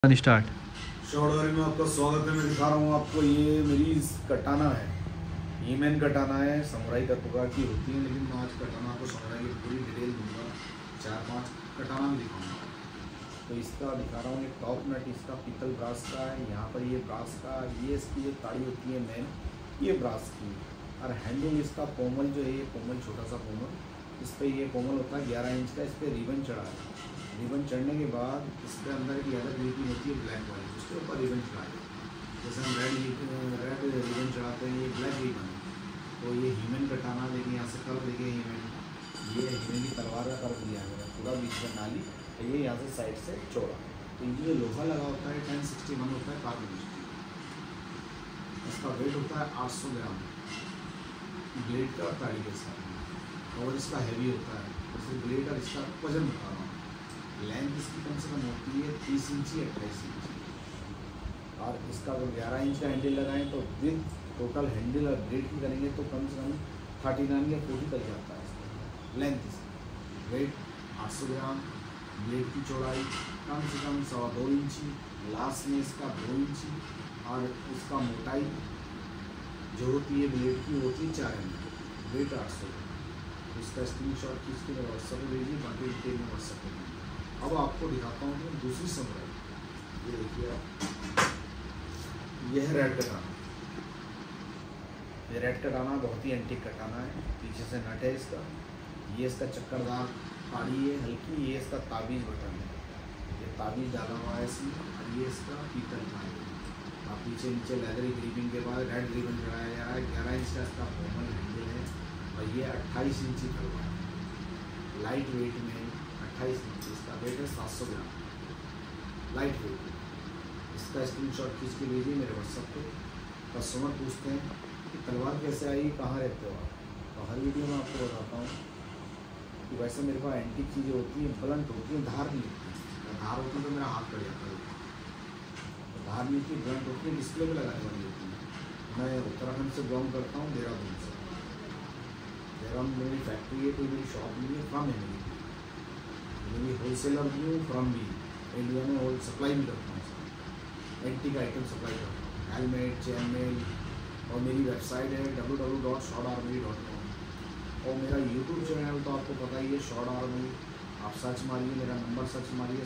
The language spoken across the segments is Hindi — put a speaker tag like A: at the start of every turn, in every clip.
A: स्टार्ट।
B: शॉर्ट में आपका स्वागत है। मैं दिखा रहा हूँ आपको, ये मेरी कटाना है, हीमैन कटाना है। समुराई का प्रकार की होती है, लेकिन मैं आज कटाना को समुराई की पूरी डिटेल दूंगा। 4-5 कटाना में दिखाऊंगा। तो इसका दिखा रहा हूँ, ये टॉप नट इसका पीतल ब्रास का है। यहाँ पर ये ब्रास का, ये इसकी जो ताड़ी होती है मेन, ये ब्रास की। और हैंडल इसका पोमल जो है, ये पोमल छोटा सा पोमल, इस पर ये पोमल होता है 11 इंच का। इस पर रिबन चढ़ा है। रिबन चढ़ने के बाद इसके अंदर की अलग रीति होती है ब्लैक वाली, उसके ऊपर रिबन चढ़ाए। जैसे हम रेड रिबन चढ़ाते हैं, ये ब्लैक रिबन। तो ये हीमन कटाना, देखिए यहाँ से कर्व देखिए हीमन, ये हीमन की तलवार का कर्व दिया है पूरा बीच में नाली, तो ये यहाँ से साइड से चौड़ा। तो इनकी जो लोहा लगा होता है 1061 होता है कार्बन स्टील। इसका वेट होता है 800 ग्राम ब्लेड का और ताड़ी के साथ। और इसका हैवी होता है, जैसे ब्लेड और इसका वजन बता रहा हूँ। लेंथ इसकी कम से कम होती है 30 इंची 28 इंची। और इसका अगर 11 इंच का हैंडल लगाएं तो विद टोटल हैंडल और ब्लेड की करेंगे तो कम से कम 39 या 40 तक जाता है इसका लेंथ। वेट 800 ग्राम, ब्लेड की चौड़ाई कम से कम 2.25 इंची, लास्ट में इसका 2 इंची, और इसका मोटाई जो होती है ब्लेड की होती है 4 इंची। वेट 800 ग्राम। इसका स्क्रीनशॉट खींच के व्हाट्सएप पर भेजिए, बाकी डिटेल में व्हाट्सएप पर। अब आपको दिखाता हूँ कि दूसरी समुराई। ये देखिए आप, यह है रेड कटाना। ये रेड कटाना बहुत ही एंटीक कटाना है। पीछे से नट है इसका, ये इसका चक्करदार ताड़ी है हल्की, ये इसका ताबीज़ बटन है, ये ताबीज़ डाला हुआ है इसमें। और ये इसका पीतल का है। और पीछे नीचे लेदरी ग्रीपिंग के बाद रेड रिबन चढ़ाया जा रहा है। 11 इंच का इसका फॉर्मल हैंडल है, और ये 28 इंची तलवार है। लाइट वेट में 28 इंच। इसका वेट है 700 ग्राम, लाइट वेट। इसका स्क्रीनशॉट खींच के भेजिए मेरे व्हाट्सएप पे। कस्टमर पूछते हैं कि तलवार कैसे आई, कहाँ रहते हो आप, तो हर वीडियो में आपको बताता हूँ कि वैसे मेरे पास एंटीक चीज़ें होती हैं, ब्लंट होती हैं, धार नहीं होती। धार होती है तो मेरा हाथ कट जाता है। तो धार नहीं होती, ब्लंट होती है, डिस्प्ले पर लगाने वाली होती है। मैं उत्तराखंड से बिलोंग करता हूँ, देहरादून से। देहरादून में मेरी फैक्ट्री है, कोई मेरी शॉप नहीं है, फ्रॉम है मेरी होलसेलर भी हूँ, फ्रॉम भी इंडिया में होल सप्लाई भी करता हूँ। एंटीक आइटम सप्लाई करता हूँ, हेलमेट, चैन मेल। और मेरी वेबसाइट है www.shortarmory.com। और मेरा यूट्यूब चैनल तो आपको पता ही है, शॉर्ट आर्मरी। आप सर्च मारिए, मेरा नंबर सर्च मारिए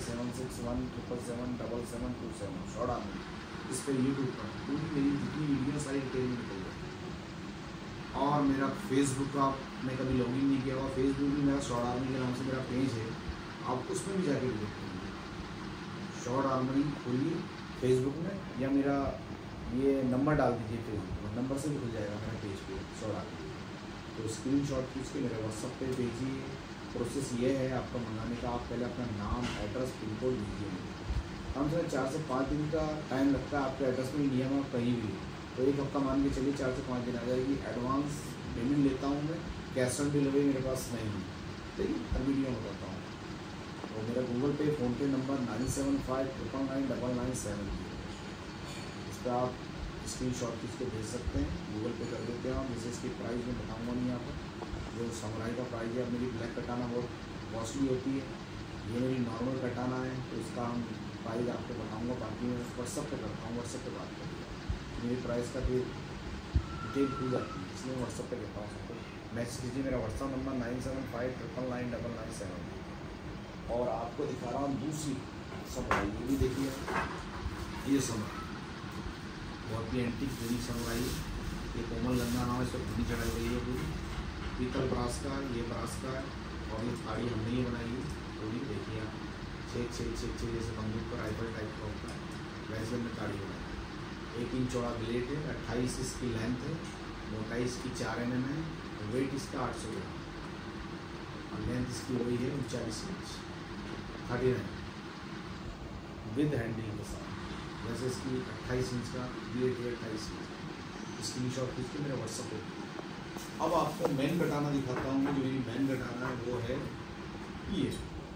B: 7617777727 शॉर्ट आर्मरी। इस पर यूट्यूब पर पूरी मेरी जितनी वीडियो सारी डिटेल में निकल जाए। और मेरा फेसबुक आपने कभी लॉगिन नहीं किया हुआ, फेसबुक भी मेरा शॉर्ट आर्मरी के नाम से मेरा पेज है, आप उसमें भी जाके विजिट करिए। शॉर्ट आर्मरी खोलिए फेसबुक में, या मेरा ये नंबर डाल दीजिए फेसबुक में, नंबर से भी खुल जाएगा मेरा पेज पे शॉर्ट आर्मरी। तो स्क्रीनशॉट खींच के मेरे व्हाट्सएप पे भेजिए। प्रोसेस ये है आपका मंगाने का, आप पहले अपना नाम, एड्रेस, पिन कोड दीजिए। कम से कम 4 से 5 दिन का टाइम लगता है आपके एड्रेस में, इंडिया में कहीं भी। तो 1 हफ्ता मान के चलिए, 4 से 5 दिन आ जाएगी। एडवांस पेमेंट लेता हूँ मैं, कैश ऑन डिलीवरी मेरे पास नहीं है, ठीक है, हर वीडियो में बताता हूँ। और मेरा गूगल पे फ़ोन पे नंबर 9759999970। इस पर आप स्क्रीनशॉट खींच के भेज सकते हैं, गूगल पे कर देते हैं। जैसे इसकी प्राइस मैं बताऊंगा नहीं यहाँ पर, जो समुराई का प्राइस है। अब मेरी ब्लैक कटाना बहुत कॉस्टली होती है, ये मेरी नॉर्मल कटाना है, तो इसका हम प्राइस आपको बताऊंगा। बाकी मैं व्हाट्सएप पे करता हूँ, व्हाट्सएप पे बात करिए। मेरी प्राइस का फिर डिटेल खुल जाती है, इसलिए व्हाट्सएप पे कहता हूँ सबको। मैसेज कीजिए, मेरा व्हाट्सएप नंबर 9759999999। और आपको दिखा रहा हूँ दूसरी समुराई, ये भी देखिए। ये समुराई बहुत ही एंटीक पूरी समुराई। ये कोमल गंगा नाम, इस पर धुनी चढ़ाई गई है पूरी। पीतल ब्रास का, ये ब्रास का है। और ये ताड़ी हमने ही बनाई है पूरी, देखिए आप, 6 जैसे बंदूक पर राइफल टाइप का होता है, वैसे में ताड़ी बनाई। 1 इंच चौड़ा ब्लेड है, 28 इसकी लेंथ है, मोटाई इसकी 4 mm है, वेट इसका 800 ग्राम, और लेंथ इसकी वही है 39 इंच 39 विद हैंडलिंग के साथ। वैसे इसकी 28 इंच का ब्लेड है, 28 इंच। स्क्रीनशॉट खींच के मेरे व्हाट्सएप पे। अब आपको मेन कटाना दिखाता हूँ। जो मेरी मेन कटाना है वो है ये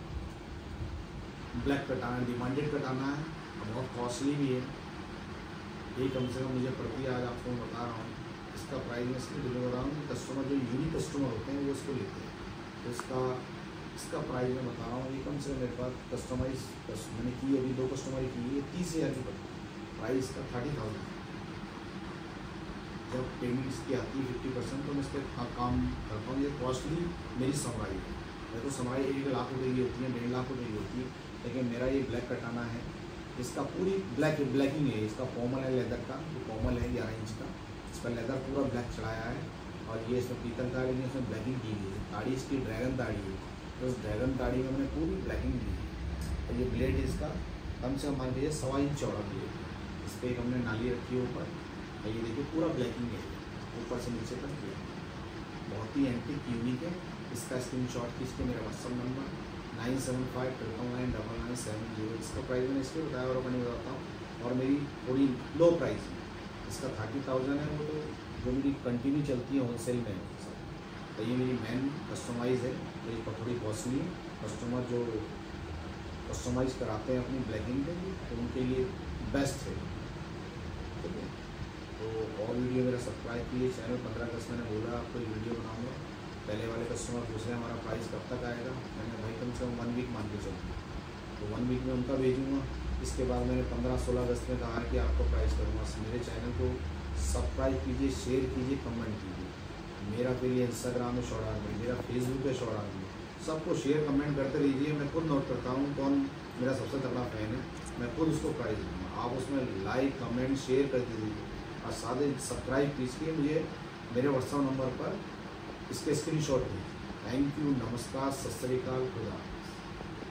B: ब्लैक कटाना, डिमांडेड कटाना है, बहुत कॉस्टली भी है। ये कम से कम मुझे पड़ती है, आज आपको मैं बता रहा हूँ। इसका प्राइस मैं इसलिए दिलवा रहा हूँ कि कस्टमर जो यूनिक कस्टमर होते हैं वो इसको लेते हैं। तो इसका इसका प्राइस मैं बता रहा हूँ, ये कम से कम मेरे पास कस्टमाइज मैंने की अभी 2 कस्टमर की है, 30,000 की पड़ी। प्राइस का 30,000। जब पेमेंट इसकी आती है 50% तो मैं इस पर काम करता हूँ। ये कॉस्टली मेरी समराई है। मैं तो समराई 1 लाख रुपये की होती है, 1.5 लाख रुपये की होती है, लेकिन मेरा ये ब्लैक कटाना है। इसका पूरी ब्लैकिंग है। इसका पॉमल है लेदर का, जो पॉमल है 11 इंच का, इस पर लेदर पूरा ब्लैक चढ़ाया है। और ये इसमें पीतल दाढ़ी नहीं, इसमें ब्लैकिंग की गई है। दाढ़ी इसकी ड्रैगन दाढ़ी है, तो उस ड्रैगन दाढ़ी में मैंने पूरी ब्लैकिंग की है। और ये ब्लेड इसका कम से कम मान लीजिए 1.25 इंच चौड़ा ब्लेड। इस पर एक हमने नाली रखी है ऊपर, और ये देखिए पूरा ब्लैकिंग है ऊपर से नीचे तक किया। बहुत ही एंटीक यूनिक है। इसका स्क्रीनशॉट खींच के मेरा व्हाट्सअप नंबर 9759999770। इसका प्राइस मैंने इसलिए बताया और अपनी बताता हूँ। और मेरी थोड़ी लो प्राइस है, इसका 30,000 है। वो तो जो मेरी कंटिन्यू चलती है होलसेल में सब। तो ये मेरी मेन कस्टमाइज़ है, तो ये थोड़ी कॉस्टली है। कस्टमर जो कस्टमाइज़ कराते हैं अपनी ब्लैकिंग के लिए, तो उनके लिए बेस्ट है। ठीक है, तो और वीडियो मेरा सब्सक्राइब कीजिए चैनल। 15 अगस्त मैंने बोला आपको ये वीडियो बनाऊँगा। पहले वाले कस्टमर पूछ रहे हैं हमारा प्राइस कब तक आएगा। मैंने भाई कम से कम 1 वीक मान के चलूँ, तो 1 वीक में उनका भेजूँगा। इसके बाद मैंने 15-16 अगस्त में कहा कि आपको प्राइस करूँगा। मेरे चैनल को सब्सक्राइब कीजिए, शेयर कीजिए, कमेंट कीजिए। मेरा फिर ये इंस्टाग्राम है शॉर्ट आर्मी, मेरा फेसबुक है शॉर्ट आर्मी। सबको शेयर कमेंट करते रहिए। मैं खुद नोट करता हूँ कौन मेरा सबसे तगड़ा फ़ैन है, मैं खुद उसको प्राइज़ दूँगा। आप उसमें लाइक कमेंट शेयर कर दीजिए और साथ ही सब्सक्राइब कीजिए। मुझे मेरे व्हाट्सएप नंबर पर इसके स्क्रीनशॉट दीजिए। थैंक यू, नमस्कार, सत श्री अकाल, खुदा।